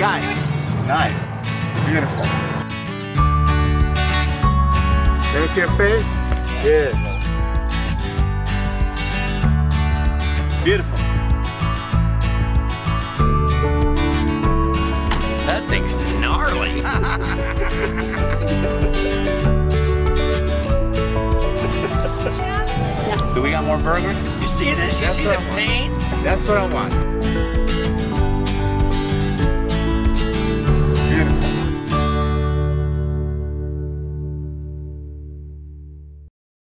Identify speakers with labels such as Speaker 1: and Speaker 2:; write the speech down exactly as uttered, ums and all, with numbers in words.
Speaker 1: Guy. Nice. Beautiful. Let me see your face. Good. Beautiful.
Speaker 2: That thing's gnarly.
Speaker 1: Do we got more burgers?
Speaker 2: You see this? You
Speaker 1: That's
Speaker 2: see
Speaker 1: what
Speaker 2: the
Speaker 1: I want.
Speaker 2: paint?
Speaker 1: That's what I want.